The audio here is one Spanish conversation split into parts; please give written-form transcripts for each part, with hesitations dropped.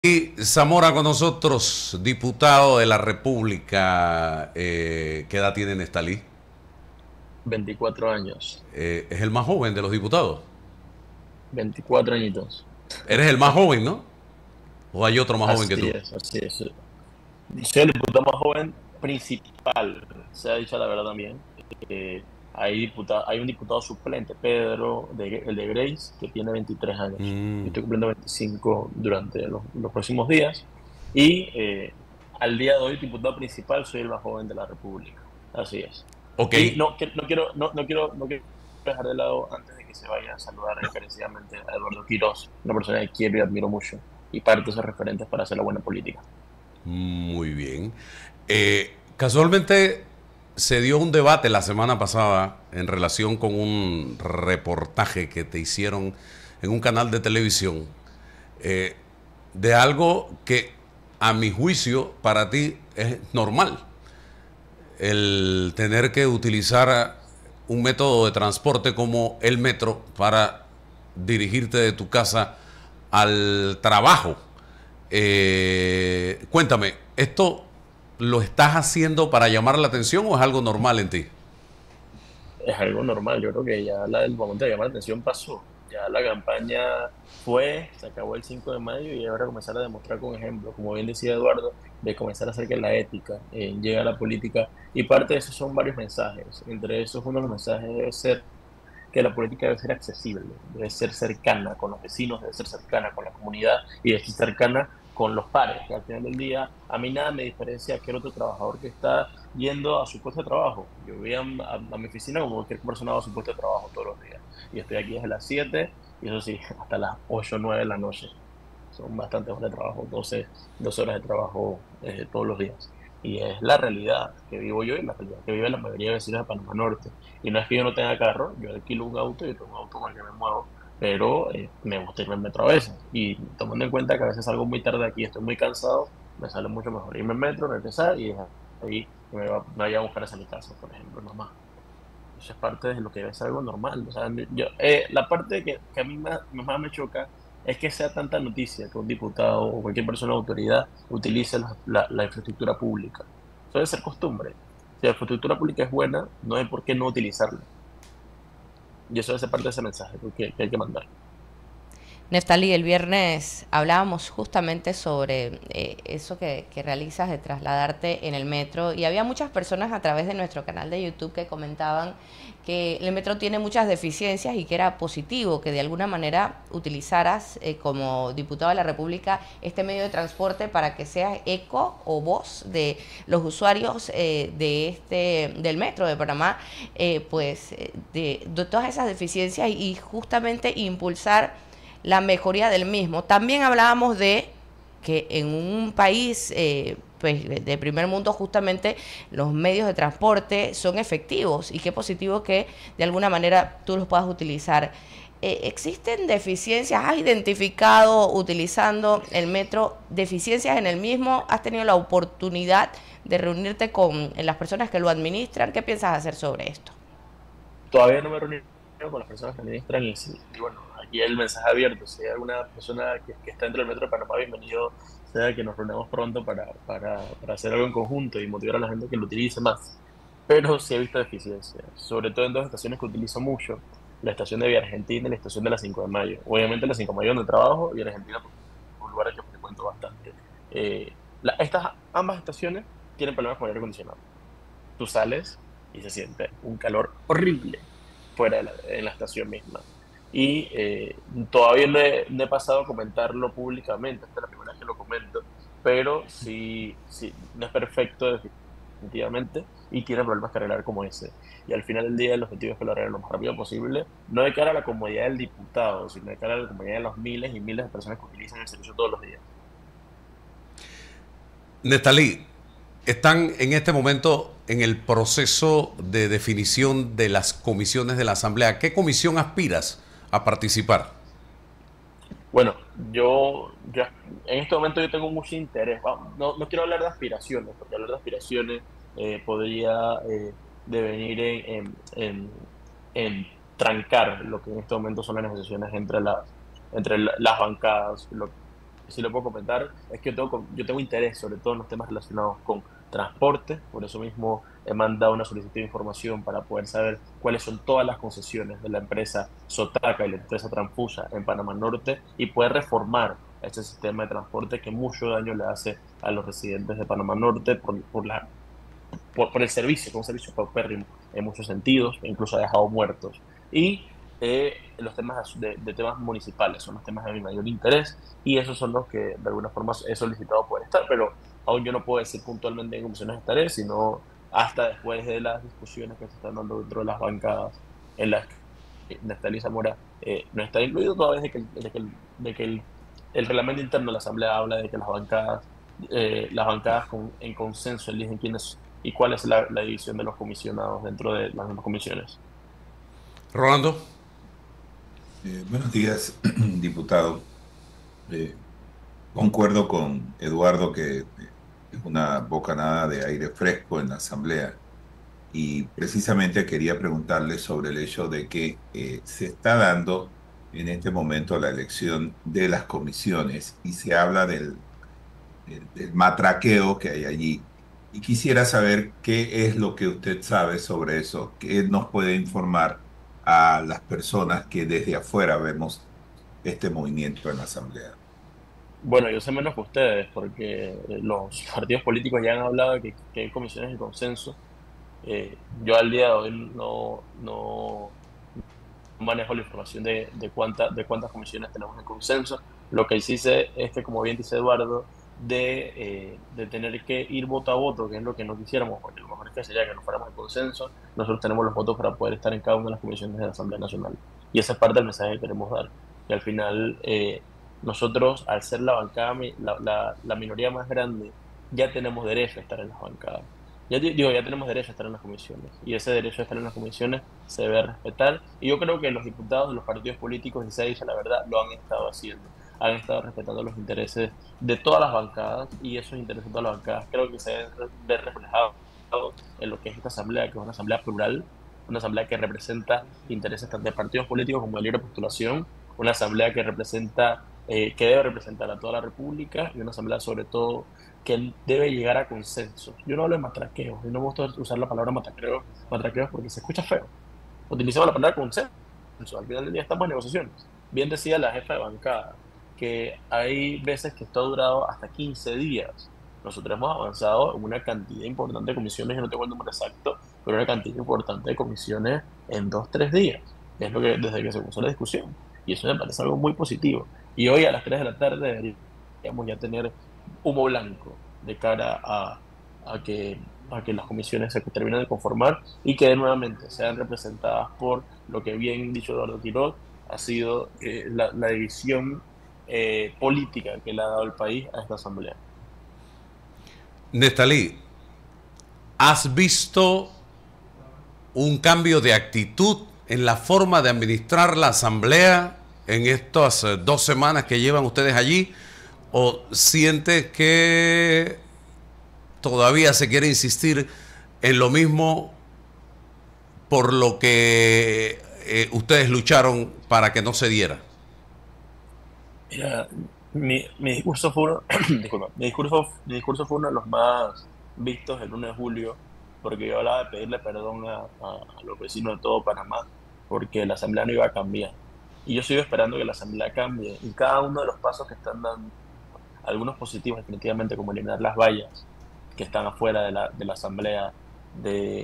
Y Zamora con nosotros, diputado de la República. ¿Qué edad tiene Nestalí? 24 años, Es el más joven de los diputados. 24 añitos. Eres el más joven, ¿no? ¿O hay otro más joven que Así tú? es, así es. Soy el diputado más joven principal, se ha dicho la verdad también. Hay un diputado suplente, Pedro, el de Grace, que tiene 23 años. Yo Mm, estoy cumpliendo 25 durante los próximos días. Y al día de hoy, diputado principal, soy el más joven de la República. Así es. ok. Y no quiero dejar de lado, antes de que se vaya, a saludar encarecidamente a Eduardo Quirós, una persona que quiero y admiro mucho, y parte de esos referentes para hacer la buena política. Muy bien. Casualmente se dio un debate la semana pasada en relación con un reportaje que te hicieron en un canal de televisión, eh, de algo que a mi juicio para ti es normal, el tener que utilizar un método de transporte como el metro para dirigirte de tu casa al trabajo. Cuéntame, ¿esto lo estás haciendo para llamar la atención o es algo normal en ti? Es algo normal. Yo creo que ya el momento de llamar la atención pasó. Ya la campaña se acabó el 5 de mayo y ahora comenzar a demostrar con ejemplo, como bien decía Eduardo, de comenzar a hacer que la ética llegue a la política. Y parte de eso son varios mensajes. Entre esos, uno de los mensajes debe ser que la política debe ser accesible, debe ser cercana con los vecinos, debe ser cercana con la comunidad y debe ser cercana con los pares, que al final del día a mí nada me diferencia que el otro trabajador que está yendo a su puesto de trabajo. Yo voy a mi oficina como cualquier persona va a su puesto de trabajo todos los días. Y estoy aquí desde las 7 y eso sí, hasta las 8 o 9 de la noche. Son bastantes horas de trabajo, 12 horas de trabajo todos los días. Y es la realidad que vivo yo y la realidad que vive la mayoría de vecinos de Panamá Norte. Y no es que yo no tenga carro, yo alquilo un auto y tengo un auto con el que me muevo, pero me gusta irme en metro a veces. Y tomando en cuenta que a veces salgo muy tarde aquí y estoy muy cansado, me sale mucho mejor irme en metro, regresar y dejar ahí que me vaya a buscar hacia mi casa, por ejemplo, nomás. Eso es parte de lo que debe ser algo normal. O sea, la parte que a mí más me choca es que sea tanta noticia que un diputado o cualquier persona de autoridad utilice la infraestructura pública. Eso debe ser costumbre. Si la infraestructura pública es buena, no hay por qué no utilizarla. Y eso debe ser parte de ese mensaje que hay que mandar. Neftalí, el viernes hablábamos justamente sobre eso que realizas de trasladarte en el metro y había muchas personas a través de nuestro canal de YouTube que comentaban que el metro tiene muchas deficiencias y que era positivo que de alguna manera utilizaras como diputado de la República este medio de transporte para que seas eco o voz de los usuarios del metro de Panamá, de todas esas deficiencias y justamente impulsar la mejoría del mismo. También hablábamos de que en un país pues, de primer mundo justamente los medios de transporte son efectivos y qué positivo que de alguna manera tú los puedas utilizar. ¿Existen deficiencias? ¿Has identificado utilizando el metro deficiencias en el mismo? ¿Has tenido la oportunidad de reunirte con las personas que lo administran? ¿Qué piensas hacer sobre esto? Todavía no me he reunido con las personas que administran y bueno, aquí el mensaje abierto. Si hay alguna persona que está dentro del Metro de Panamá, bienvenido sea que nos reunamos pronto para hacer algo en conjunto y motivar a la gente que lo utilice más. Pero sí he visto deficiencias, sobre todo en dos estaciones que utilizo mucho, la estación de Vía Argentina y la estación de la 5 de Mayo. Obviamente la 5 de Mayo donde trabajo y en Argentina porque es un lugar al que frecuento bastante. Estas ambas estaciones tienen problemas con el aire acondicionado. Tú sales y se siente un calor horrible fuera en la estación misma. Y todavía no he pasado a comentarlo públicamente, esta es la primera vez que lo comento, pero sí, sí, no es perfecto definitivamente y tiene problemas que arreglar como ese. Y al final del día el objetivo es que lo arreglen lo más rápido posible, no de cara a la comodidad del diputado, sino de cara a la comodidad de los miles y miles de personas que utilizan el servicio todos los días. Nestalí, están en este momento en el proceso de definición de las comisiones de la Asamblea. ¿Qué comisión aspiras a participar? Bueno, en este momento yo tengo mucho interés. No quiero hablar de aspiraciones, porque hablar de aspiraciones podría devenir en trancar lo que en este momento son las negociaciones entre las bancadas, lo sí le puedo comentar es que yo tengo interés sobre todo en los temas relacionados con transporte, por eso mismo he mandado una solicitud de información para poder saber cuáles son todas las concesiones de la empresa Sotaca y la empresa Transfusa en Panamá Norte y poder reformar este sistema de transporte que mucho daño le hace a los residentes de Panamá Norte por el servicio, que es un servicio paupérrimo en muchos sentidos, e incluso ha dejado muertos. Y los temas de temas municipales son los temas de mi mayor interés y esos son los que de alguna forma he solicitado poder estar, pero aún yo no puedo decir puntualmente en qué comisiones estaré, sino hasta después de las discusiones que se están dando dentro de las bancadas en las que Neftalí Zamora no está incluido todavía de que el reglamento interno de la Asamblea habla de que las bancadas en consenso eligen quiénes y cuál es la división de los comisionados dentro de las mismas comisiones. Rolando. Buenos días, diputado. Concuerdo con Eduardo que es una bocanada de aire fresco en la Asamblea y precisamente quería preguntarle sobre el hecho de que se está dando en este momento la elección de las comisiones y se habla del matraqueo que hay allí. Y quisiera saber qué es lo que usted sabe sobre eso, qué nos puede informar a las personas que desde afuera vemos este movimiento en la Asamblea. Bueno, yo sé menos que ustedes porque los partidos políticos ya han hablado de que hay comisiones de consenso. Yo al día de hoy no manejo la información de cuántas comisiones tenemos en consenso. Lo que sí sé es que, como bien dice Eduardo, de tener que ir voto a voto, que es lo que no quisiéramos, porque lo mejor es que sería que no fuéramos en consenso, nosotros tenemos los votos para poder estar en cada una de las comisiones de la Asamblea Nacional. Y esa es parte del mensaje que queremos dar. Y al final, nosotros, al ser la bancada, la minoría más grande, ya tenemos derecho a estar en las bancadas. Ya tenemos derecho a estar en las comisiones. Y ese derecho a estar en las comisiones se debe respetar. Y yo creo que los diputados de los partidos políticos, y se ha dicho la verdad, lo han estado haciendo. Han estado respetando los intereses de todas las bancadas y esos intereses de todas las bancadas creo que se deben ver reflejados en lo que es esta asamblea, que es una asamblea plural, una asamblea que representa intereses tanto de partidos políticos como de libre postulación, una asamblea que debe representar a toda la república y una asamblea sobre todo que debe llegar a consenso. Yo no hablo de matraqueos, yo no me gusta usar la palabra matraqueos porque se escucha feo. Utilizamos la palabra consenso, al final del día estamos en negociaciones. Bien decía la jefa de bancada, que hay veces que esto ha durado hasta 15 días. Nosotros hemos avanzado en una cantidad importante de comisiones, yo no tengo el número exacto, pero una cantidad importante de comisiones en 2-3 días. Es lo que desde que se comenzó la discusión. Y eso me parece algo muy positivo. Y hoy a las 3 de la tarde deberíamos ya tener humo blanco de cara a que las comisiones se terminen de conformar y que nuevamente sean representadas por lo que bien dicho Eduardo Quiroz ha sido la división política que le ha dado el país a esta asamblea. Neftalí, ¿has visto un cambio de actitud en la forma de administrar la asamblea en estas 2 semanas que llevan ustedes allí? ¿O sientes que todavía se quiere insistir en lo mismo por lo que ustedes lucharon para que no se diera? Mira, mi discurso fue disculpa, mi discurso fue uno de los más vistos el 1 de julio, porque yo hablaba de pedirle perdón a los vecinos de todo Panamá, porque la asamblea no iba a cambiar. Y yo sigo esperando que la asamblea cambie, y cada uno de los pasos que están dando, algunos positivos definitivamente, como eliminar las vallas que están afuera de la asamblea, de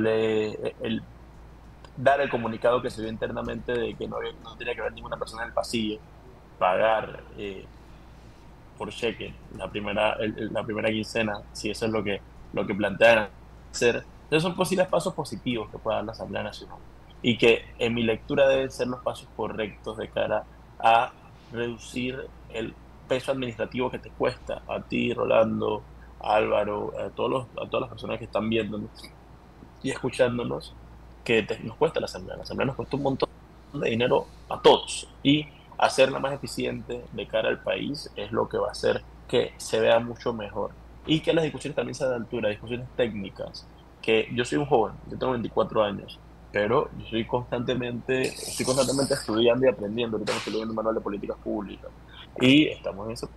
dar el comunicado que se dio internamente de que no tenía que haber ninguna persona en el pasillo, pagar por cheque la primera quincena, si eso es lo que plantean hacer. Entonces son posibles pasos positivos que pueda dar la Asamblea Nacional y que en mi lectura deben ser los pasos correctos de cara a reducir el peso administrativo que te cuesta a ti, Rolando, a Álvaro, a todas las personas que están viéndonos y escuchándonos, que nos cuesta la Asamblea. La Asamblea nos cuesta un montón de dinero a todos y hacerla más eficiente de cara al país es lo que va a hacer que se vea mucho mejor y que las discusiones también sean de altura, discusiones técnicas, que yo soy un joven, yo tengo 24 años, pero yo estoy constantemente estudiando y aprendiendo. Ahorita estoy leyendo un manual de políticas públicas y estamos en ese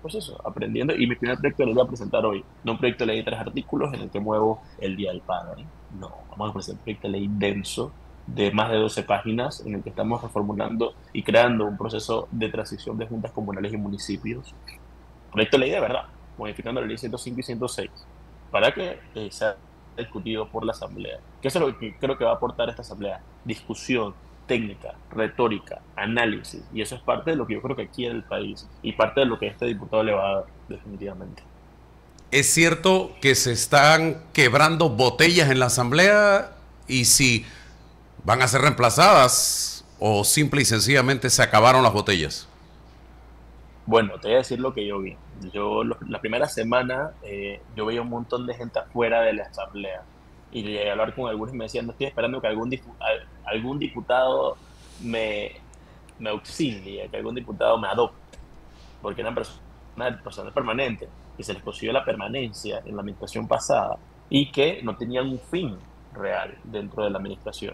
pues eso, aprendiendo. Y mi primer proyecto de ley lo voy a presentar hoy. No un proyecto de ley de 3 artículos en el que muevo el Día del Padre. No, vamos a presentar un proyecto de ley denso de más de 12 páginas en el que estamos reformulando y creando un proceso de transición de juntas comunales y municipios. Proyecto de ley de verdad, modificando la ley 105 y 106 para que sea discutido por la Asamblea. Que eso es lo que creo que va a aportar esta Asamblea. Discusión, técnica, retórica, análisis. Y eso es parte de lo que yo creo que quiere el país y parte de lo que este diputado le va a dar, definitivamente. ¿Es cierto que se están quebrando botellas en la Asamblea y si van a ser reemplazadas o simple y sencillamente se acabaron las botellas? Bueno, te voy a decir lo que yo vi. La primera semana yo veía un montón de gente afuera de la Asamblea y llegué a hablar con algunos y me decían, no estoy esperando que algún diputado me auxilie, que algún diputado me adopte, porque eran personas permanentes y se les consiguió la permanencia en la administración pasada y que no tenían un fin real dentro de la administración.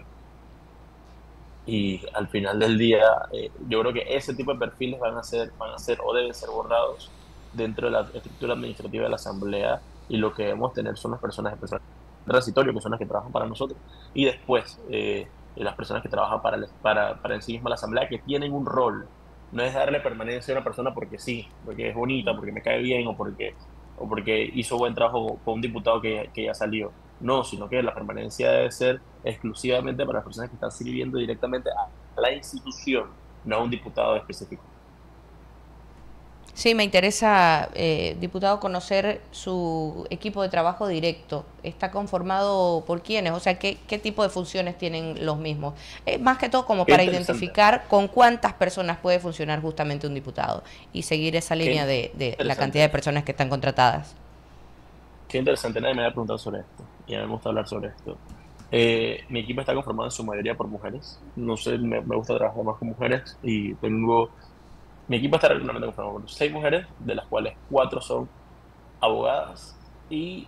Y al final del día, yo creo que ese tipo de perfiles van a ser o deben ser borrados dentro de la estructura administrativa de la Asamblea, y lo que debemos tener son las personas de personal transitorio, que son las que trabajan para nosotros, y después las personas que trabajan para en sí misma la Asamblea, que tienen un rol. No es darle permanencia a una persona porque sí, porque es bonita, porque me cae bien o porque hizo buen trabajo con un diputado que ya salió. No, sino que la permanencia debe ser exclusivamente para las personas que están sirviendo directamente a la institución, no a un diputado específico. Sí, me interesa, diputado, conocer su equipo de trabajo directo. ¿Está conformado por quiénes? O sea, ¿qué tipo de funciones tienen los mismos? Más que todo como para identificar con cuántas personas puede funcionar justamente un diputado y seguir esa línea de la cantidad de personas que están contratadas. Qué interesante, nadie me había preguntado sobre esto y a mí me gusta hablar sobre esto. Mi equipo está conformado en su mayoría por mujeres. No sé, me gusta trabajar más con mujeres y mi equipo está regularmente conformado por 6 mujeres, de las cuales 4 son abogadas y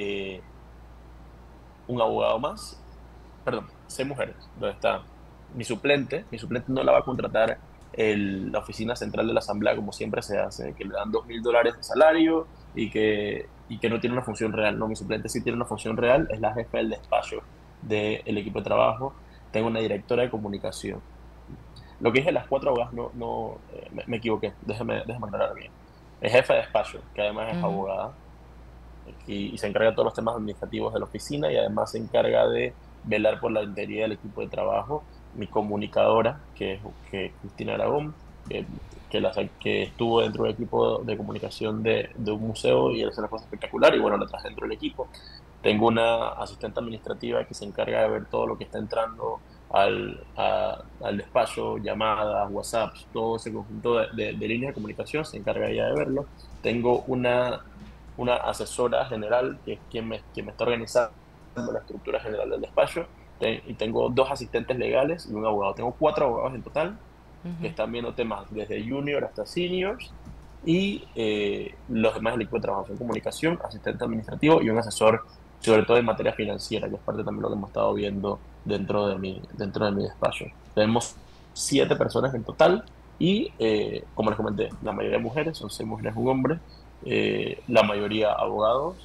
un abogado más. Perdón, 6 mujeres, donde está mi suplente. Mi suplente no la va a contratar la oficina central de la Asamblea como siempre se hace, que le dan $2.000 de salario y que no tiene una función real. No, mi suplente sí tiene una función real, es la jefa del despacho del equipo de trabajo. Tengo una directora de comunicación. Lo que dije, las 4 abogadas, me equivoqué, déjame aclarar bien. Es jefa de despacho, que además es abogada, y se encarga de todos los temas administrativos de la oficina, y además se encarga de velar por la integridad del equipo de trabajo. Mi comunicadora, que es Cristina Aragón, que estuvo dentro del equipo de comunicación de un museo y hace una cosa espectacular, y bueno, la traje dentro del equipo. Tengo una asistente administrativa que se encarga de ver todo lo que está entrando al despacho, llamadas, WhatsApps, todo ese conjunto de líneas de comunicación, se encarga ella de verlo. Tengo una asesora general, que es quien me está organizando la estructura general del despacho, y tengo 2 asistentes legales y un abogado. Tengo 4 abogados en total, que están viendo temas desde junior hasta seniors, y los demás del equipo de trabajo son comunicación, asistente administrativo y un asesor, sobre todo en materia financiera, que es parte también de lo que hemos estado viendo dentro de mi despacho. Tenemos 7 personas en total y, como les comenté, la mayoría mujeres, son 6 mujeres y un hombre, la mayoría abogados,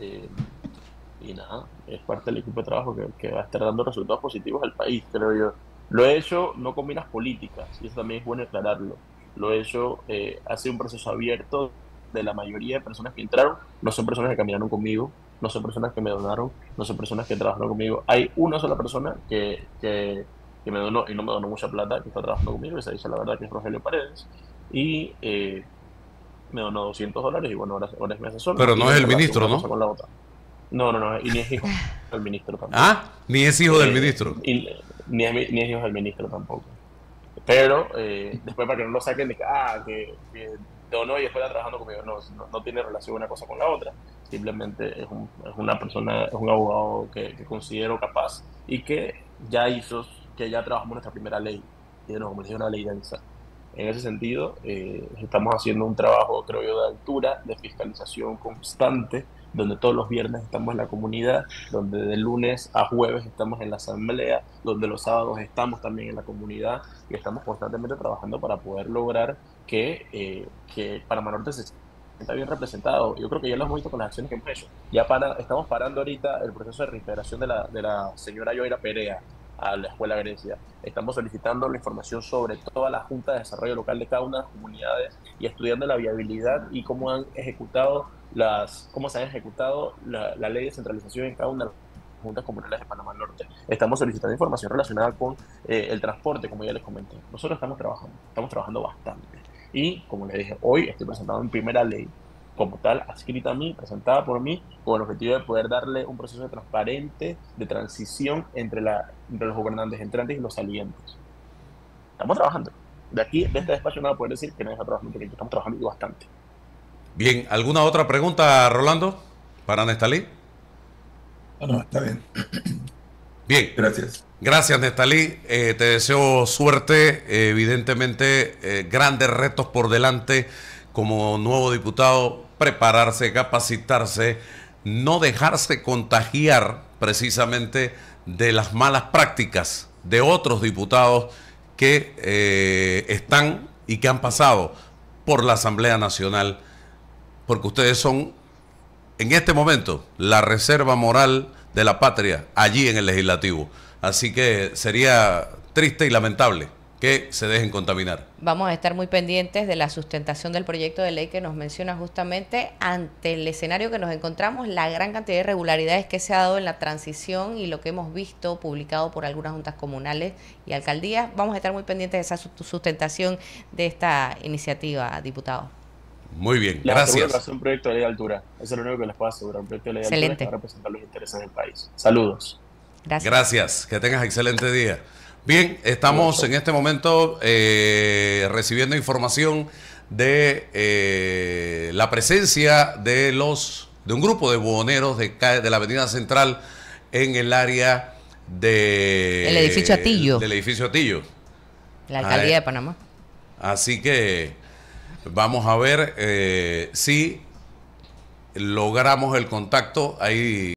y nada, es parte del equipo de trabajo que va a estar dando resultados positivos al país, creo yo. Lo he hecho no con miras políticas, y eso también es bueno aclararlo. Lo he hecho, ha sido un proceso abierto. De la mayoría de personas que entraron, no son personas que caminaron conmigo, no son personas que me donaron, no son personas que trabajaron conmigo. Hay una sola persona que me donó, y no me donó mucha plata, que está trabajando conmigo, y se dice la verdad, que es Rogelio Paredes, y me donó $200, y bueno, ahora es mi asesor. Pero no es el ministro, ¿no? Con la otra. No, y ni es hijo del ministro tampoco. Ah, ni es hijo del ministro. Y ni es hijo del ministro tampoco. Pero después, para que no lo saquen de que donó y después está trabajando conmigo, no tiene relación una cosa con la otra. Simplemente es una persona, es un abogado que considero capaz y que ya trabajamos nuestra primera ley, y nos convirtió en una ley densa. En ese sentido, estamos haciendo un trabajo, creo yo, de altura, de fiscalización constante, donde todos los viernes estamos en la comunidad, donde de lunes a jueves estamos en la asamblea, donde los sábados estamos también en la comunidad, y estamos constantemente trabajando para poder lograr que Panamá Norte se sienta bien representado. Yo creo que ya lo hemos visto con las acciones que hemos hecho. Estamos parando ahorita el proceso de reintegración de la señora Yoira Perea a la Escuela Grecia. Estamos solicitando la información sobre toda la Junta de Desarrollo Local de cada una de las comunidades y estudiando la viabilidad y cómo se han ejecutado la ley de centralización en cada una de las juntas comunales de Panamá Norte. Estamos solicitando información relacionada con el transporte, como ya les comenté. Nosotros estamos trabajando bastante. Y, como les dije, hoy estoy presentando mi primera ley, como tal, adscrita a mí, presentada por mí, con el objetivo de poder darle un proceso transparente de transición entre los gobernantes entrantes y los salientes. Estamos trabajando. De este despacho no va a poder decir que no está trabajando, porque estamos trabajando y bastante. Bien, ¿alguna otra pregunta, Rolando, para Nestalí? No, está bien. Bien. Gracias. Gracias, Nestalí. Te deseo suerte. Evidentemente, grandes retos por delante como nuevo diputado. Prepararse, capacitarse, no dejarse contagiar precisamente de las malas prácticas de otros diputados que están y que han pasado por la Asamblea Nacional, porque ustedes son en este momento la reserva moral de la patria allí en el legislativo. Así que sería triste y lamentable que se dejen contaminar. Vamos a estar muy pendientes de la sustentación del proyecto de ley que nos menciona justamente ante el escenario que nos encontramos, la gran cantidad de irregularidades que se ha dado en la transición y lo que hemos visto publicado por algunas juntas comunales y alcaldías. Vamos a estar muy pendientes de esa sustentación de esta iniciativa, diputado. Muy bien, Les aseguro que va a gracias. ser un proyecto de ley de altura. Eso es lo único que les puedo asegurar. Un proyecto de ley de Excelente. altura que va a representar los intereses del país. Saludos. Gracias. Gracias, que tengas excelente día. Bien, estamos en este momento recibiendo información de la presencia de un grupo de buhoneros de la Avenida Central en el área El edificio Atillo. del edificio Atillo. La alcaldía de Panamá. Así que vamos a ver si logramos el contacto ahí.